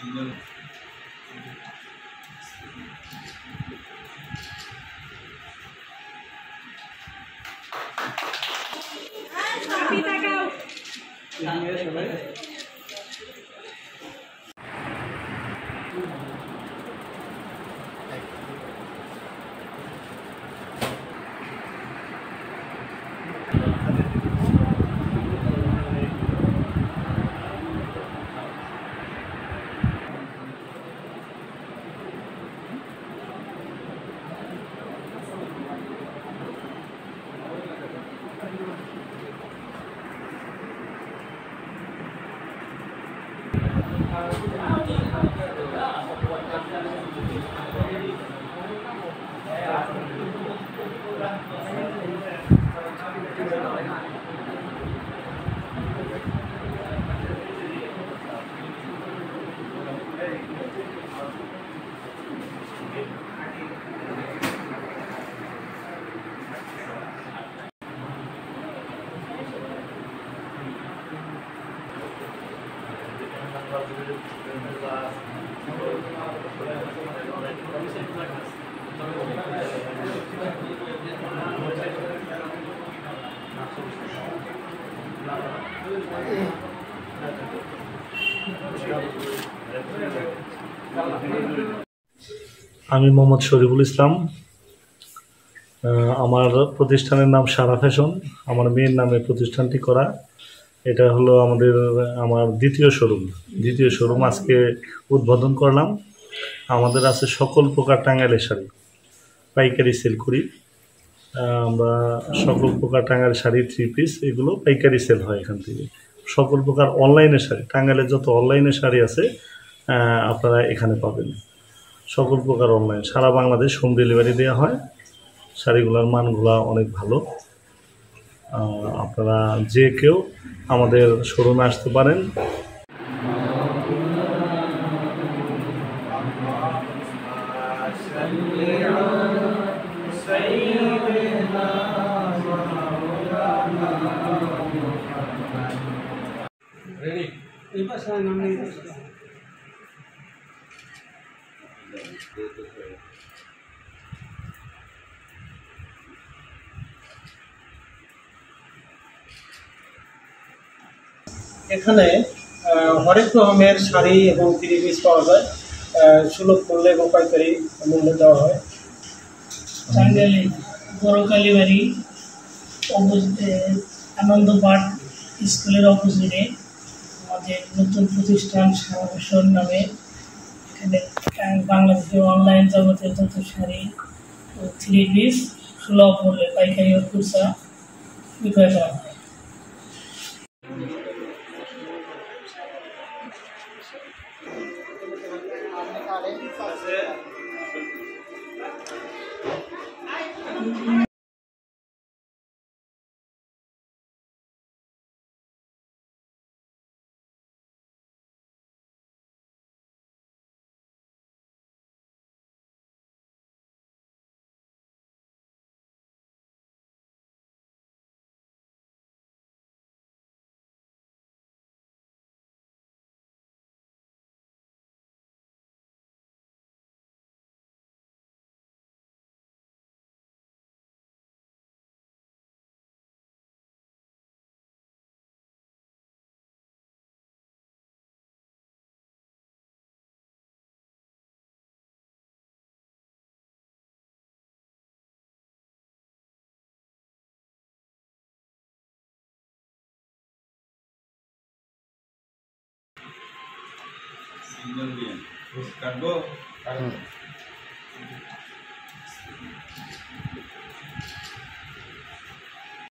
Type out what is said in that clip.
আমি মোহাম্মদ শরীফুল ইসলাম। আমার প্রতিষ্ঠানের নাম সারা ফ্যাশন। আমার মেয়ের নামে প্রতিষ্ঠানটি করা। এটা হলো আমার দ্বিতীয় শোরুম আজকে উদ্বোধন করলাম। আমাদের আছে সকল প্রকার টাঙ্গাইলের শাড়ি, পাইকারি সেল করি। আমরা সকল প্রকার টাঙ্গাইল শাড়ি, 3 পিস এগুলো পাইকারি সেল হয় এখান থেকে। সকল প্রকার অনলাইনের শাড়ি, টাঙ্গাইলের যত অনলাইনের শাড়ি আছে আপনারা এখানে পাবেন। সকল প্রকার অনলাইন সারা বাংলাদেশ হোম ডেলিভারি দেওয়া হয়। শাড়িগুলোর মানগুলা অনেক ভালো। আপনারা যে কেউ আমাদের শোরুমে আসতে পারেন। এখানে হরেক রকমের শাড়ি এবং 3 পিস পাওয়া যায়। সুলভ মূল্যে এবং পাইকারি মূল্যে দেওয়া হয়। টাঙ্গাইলে বড় কালীবাড়ি অপোজিটে আনন্দ পার্ক স্কুলের অপোজিটে আমাদের নতুন প্রতিষ্ঠান সারা ফ্যাশন নামে। এখানে বাংলাদেশের অনলাইন জগতের যত শাড়ি ও 3 পিস সুলভ মূল্যে পাইকারি ও খুচরা বিক্রয় করা হয়। Terus kargo